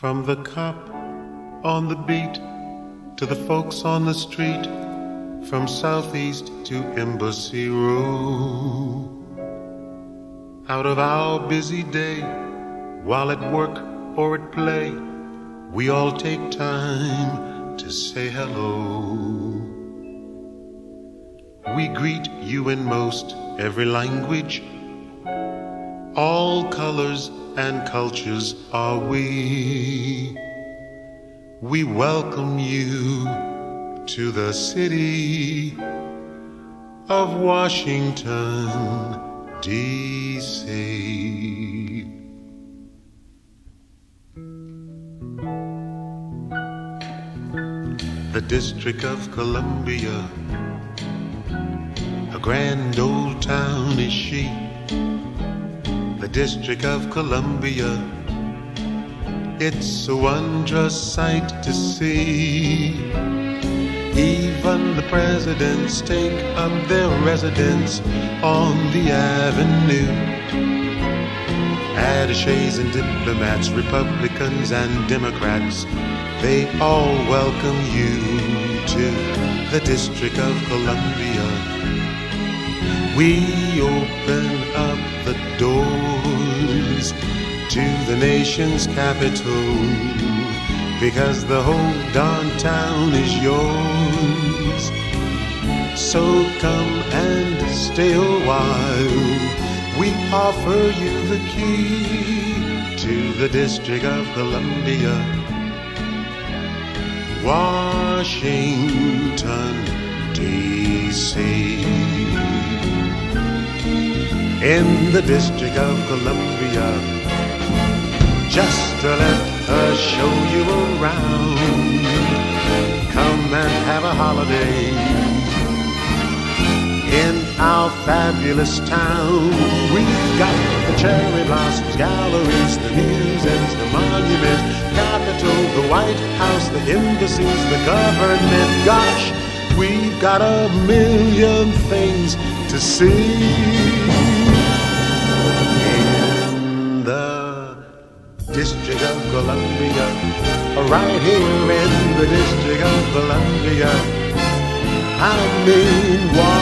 From the cop on the beat to the folks on the street, from Southeast to Embassy Row. Out of our busy day, while at work or at play, we all take time to say hello. We greet you in most every language. All colors and cultures are we. We welcome you to the city of Washington, D.C. The District of Columbia, a grand old town is she. The District of Columbia, it's a wondrous sight to see. Even the presidents take up their residence on the avenue. Attachés and diplomats, Republicans and Democrats, they all welcome you to the District of Columbia. We open up the doors to the nation's capital, because the whole darn town is yours. So come and stay a while. We offer you the key to the District of Columbia, Washington, D.C. In the District of Columbia, just to let us show you around. Come and have a holiday in our fabulous town. We've got the cherry blossoms, galleries, the museums, the monuments, Capitol, the White House, the embassies, the government. Gosh, we've got a million things to see. In the District of Columbia, right here in the District of Columbia, I mean